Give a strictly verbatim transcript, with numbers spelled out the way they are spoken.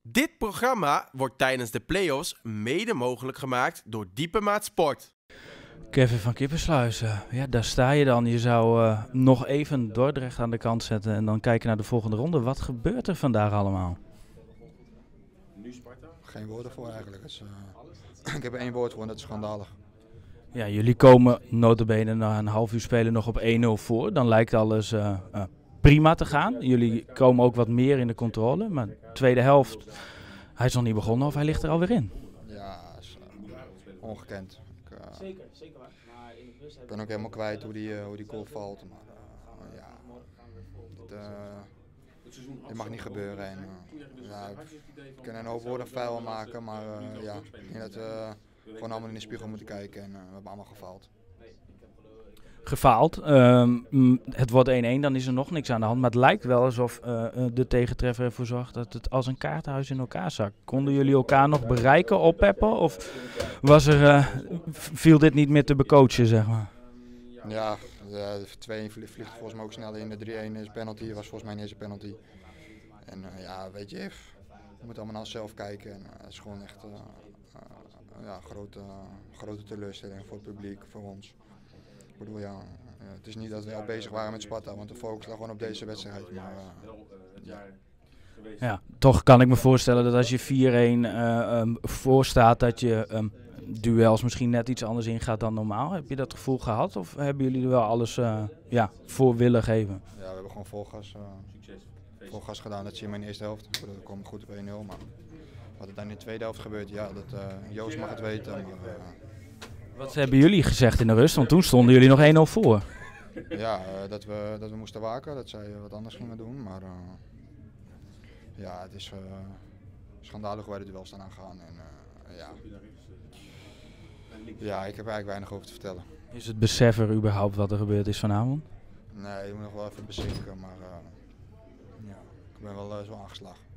Dit programma wordt tijdens de play-offs mede mogelijk gemaakt door Diepemaat Sport. Kevin van Kippersluis, uh, ja, daar sta je dan. Je zou uh, nog even Dordrecht aan de kant zetten en dan kijken naar de volgende ronde. Wat gebeurt er vandaag allemaal? Geen woorden voor eigenlijk. Dus, uh, ik heb er één woord voor en dat is schandalig. Ja, jullie komen nota bene na een half uur spelen nog op één nul voor. Dan lijkt alles uh, uh, prima te gaan. Jullie komen ook wat meer in de controle. Maar de tweede helft, hij is nog niet begonnen of hij ligt er alweer in. Ja, is uh, ongekend. Ik, uh, zeker, zeker waar. Ik ben ook helemaal kwijt hoe die, uh, hoe die goal valt. Maar uh, ja, dit, uh, dit mag niet gebeuren. En, uh, ja, we kunnen een hoop woorden vuil maken, maar uh, ja, ik denk dat we gewoon allemaal in de spiegel moeten kijken en uh, we hebben allemaal gefaald. Gefaald. Um, het wordt één één, dan is er nog niks aan de hand. Maar het lijkt wel alsof uh, de tegentreffer ervoor zorgt dat het als een kaartenhuis in elkaar zakt. Konden jullie elkaar nog bereiken, oppeppen? Of was er, uh, viel dit niet meer te becoachen, zeg maar? Ja, de twee één vliegt volgens mij ook sneller in. De drie één is penalty, was volgens mij niet eens een penalty. En uh, ja, weet je, we moeten allemaal naar onszelf kijken. En, uh, het is gewoon echt uh, uh, ja, grote, uh, grote teleurstelling voor het publiek, voor ons. Ik bedoel, ja, uh, het is niet dat we al bezig waren met Sparta, want de focus lag gewoon op deze wedstrijd. Maar, uh, ja. Ja, toch kan ik me voorstellen dat als je vier één uh, um, voor staat, dat je um, duels misschien net iets anders ingaat dan normaal. Heb je dat gevoel gehad of hebben jullie er wel alles uh, ja, voor willen geven? Ja, we hebben gewoon vol gas, uh, vol gas gedaan, dat zie je maar in de eerste helft. Dat kwam goed op één nul, maar wat er dan in de tweede helft gebeurt, ja, dat, uh, Joost mag het weten. Maar, uh, Wat hebben jullie gezegd in de rust? Want toen stonden jullie nog één nul voor. Ja, uh, dat, we, dat we moesten waken, dat zij wat anders gingen doen. Maar uh, ja, het is uh, schandalig hoe wij de duels staan aangaan. En, uh, ja. ja, ik heb eigenlijk weinig over te vertellen. Is het besef er überhaupt wat er gebeurd is vanavond? Nee, je moet nog wel even bezinken, maar uh, ja, ik ben wel uh, zo aangeslagen.